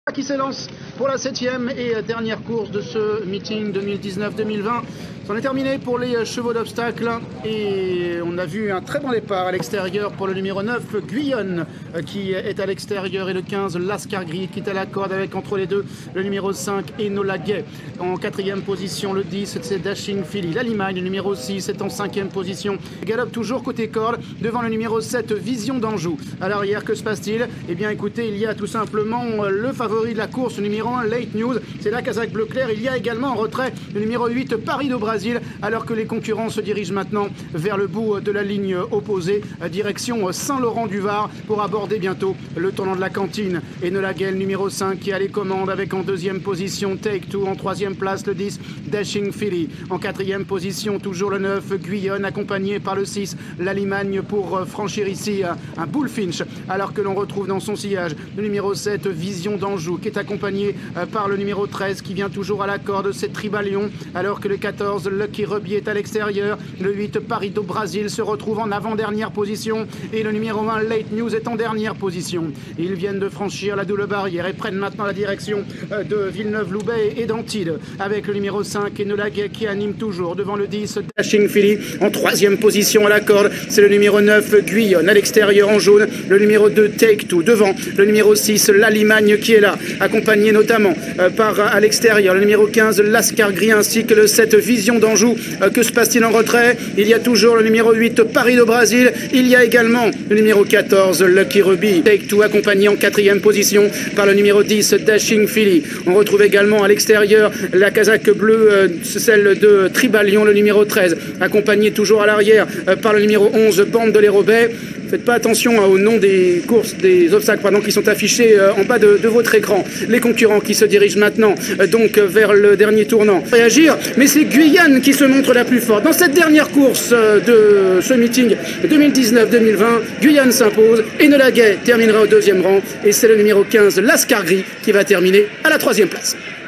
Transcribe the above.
Qui s'élance pour la 7e et dernière course de ce meeting 2019-2020. C'en est terminé pour les chevaux d'obstacle et on a vu un très bon départ à l'extérieur pour le numéro 9, Guyonne, qui est à l'extérieur, et le 15, Lascar Gris, qui est à la corde avec entre les deux le numéro 5, Enola Gay. En 4e position, le 10, c'est Dashing Philly. La Limagne, le numéro 6, est en 5e position. Galope toujours côté corde devant le numéro 7, Vision d'Anjou. À l'arrière, que se passe-t-il? Eh bien écoutez, il y a tout simplement le favori de la course, le numéro 1, Late News, c'est la casaque bleu clair. Il y a également en retrait le numéro 8, Paris do Brasil, alors que les concurrents se dirigent maintenant vers le bout de la ligne opposée, direction Saint-Laurent-du-Var, pour aborder bientôt le tournant de la cantine. Enola Gay, numéro 5, qui a les commandes avec en 2e position Take Two, en 3e place le 10, Dashing Philly. En 4e position, toujours le 9, Guyonne, accompagné par le 6, La Limagne, pour franchir ici un bullfinch, alors que l'on retrouve dans son sillage le numéro 7, Vision d'Anjou, qui est accompagné par le numéro 13, qui vient toujours à la corde, c'est Tribalion, alors que le 14, Lucky Ruby, est à l'extérieur. Le 8, Paris do Brasil, se retrouve en avant-dernière position, et le numéro 1, Late News, est en dernière position. Ils viennent de franchir la double barrière et prennent maintenant la direction de Villeneuve-Loubet et d'Antibes, avec le numéro 5, Enola Gay, qui anime toujours devant le 10, Dashing Philly. En 3e position à la corde, c'est le numéro 9, Guyonne, à l'extérieur en jaune. Le numéro 2, Take Two, devant le numéro 6, La Limagne, qui est là, accompagné notamment par à l'extérieur le numéro 15, Lascar Gris, ainsi que le 7, Vision d'Anjou. Que se passe-t-il en retrait? Il y a toujours le numéro 8, Paris do Brasil. Il y a également le numéro 14, Lucky Ruby. Take Two, accompagné en 4e position par le numéro 10, Dashing Philly. On retrouve également à l'extérieur la casaque bleue, celle de Tribalion, le numéro 13, accompagné toujours à l'arrière par le numéro 11, Bande de l'Érobet. Faites pas attention au nom des courses, des obstacles, pardon, qui sont affichés en bas de votre écran. Les concurrents qui se dirigent maintenant donc vers le dernier tournant. Réagir, mais c'est Guyane qui se montre la plus forte. Dans cette dernière course de ce meeting 2019-2020, Guyane s'impose. Enola Gay terminera au 2e rang et c'est le numéro 15, Lascar Gris, qui va terminer à la 3e place.